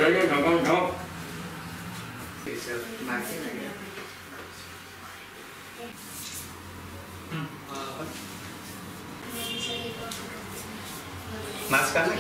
Mask करना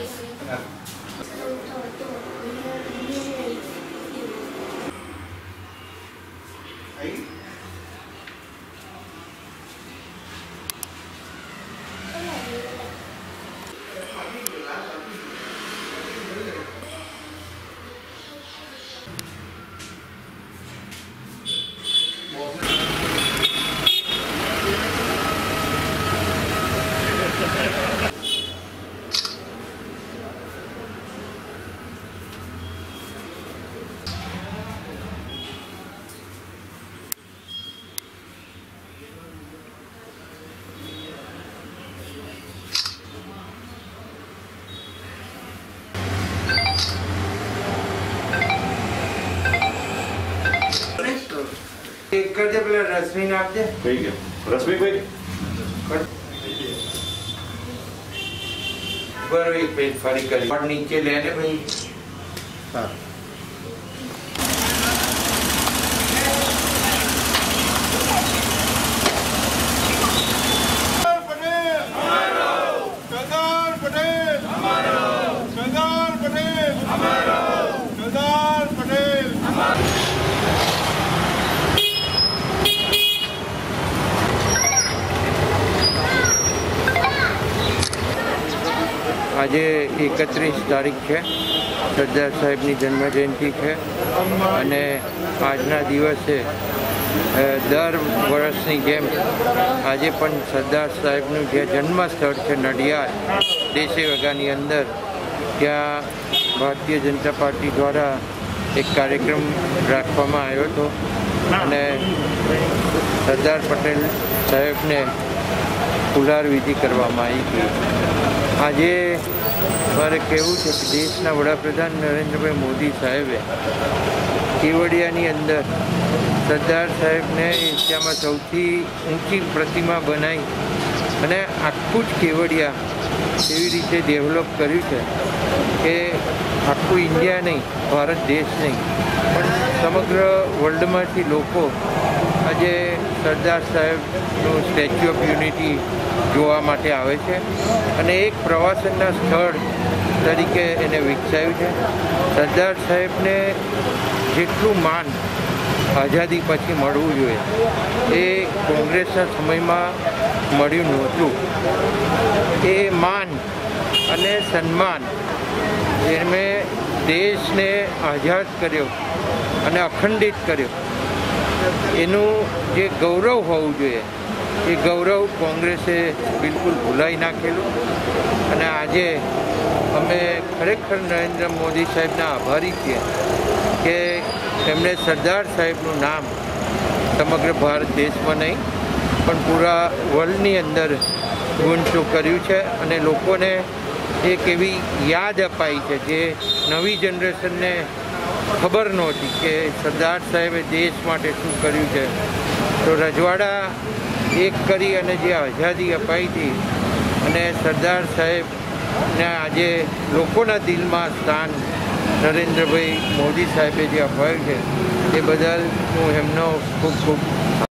एक कर दे पहले रश्मि नाप दे ठीक है रश्मि कोई पर एक पेज फाड़ी कर और नीचे ले ले भाई हाँ आज 31 तारीख है सरदार साहेबनी जन्म जयंती है અને આજના દિવસે દર વર્ષની જેમ આજે પણ સરદાર સાહેબનું જે જન્મ સ્થળ છે નડિયાદ દેશી વગાની અંદર ત્યાં ભારતીય જનતા પાર્ટી દ્વારા એક કાર્યક્રમ રાખવામાં આવ્યો હતો અને સરદાર પટેલ સાહેબને ફુલાર વિધિ કરવામાં આવી હતી। આજે મારે કહેવું છે કે દેશના વડાપ્રધાન નરેન્દ્રભાઈ મોદી સાહેબે કેવડિયાની અંદર સરદાર સાહેબને એશિયામાં સૌથી ઊંચી પ્રતિમા બનાવી અને આખું જ કેવડિયા એવી રીતે ડેવલપ કર્યું છે કે આખું ઇન્ડિયા નહીં ભારત દેશ નહીં પણ સમગ્ર વર્લ્ડમાંથી લોકો આજે સરદાર સાહેબનું સ્ટેચ્યુ ઓફ યુનિટી જોવા માટે આવે છે અને એક પ્રવાસનના સ્થળ તરીકે એને વિકસાવ્યું છે। સરદાર સાહેબને જેટલું માન આઝાદી પછી મળવું જોઈએ એ કોંગ્રેસના સમયમાં મળ્યું નહોતું। એ માન અને સન્માન જેણે દેશને આઝાદ કર્યો અને અખંડિત કર્યો એનું જે ગૌરવ હોવું જોઈએ એ ગૌરવ કોંગ્રેસે બિલકુલ ભૂલાઈ નાખેલું અને આજે અમે ખરેખર નરેન્દ્ર મોદી સાહેબના આભારી છીએ કે એમણે સરદાર સાહેબનું નામ સમગ્ર ભારત દેશમાં નહીં પણ પૂરા વર્લ્ડની અંદર ઊંચું કર્યું છે અને લોકોને એક એવી યાદ અપાઈ છે જે નવી જનરેશનને ખબર નહોતી કે સરદાર સાહેબે દેશ માટે શું કર્યું છે। તો રજવાડા એક કરી અને જે આઝાદી અપાઈ હતી અને સરદાર સાહેબને આજે લોકોના દિલમાં સ્થાન નરેન્દ્રભાઈ મોદી સાહેબે જે અપાવ્યું છે એ બદલ હું એમનો ખૂબ ખૂબ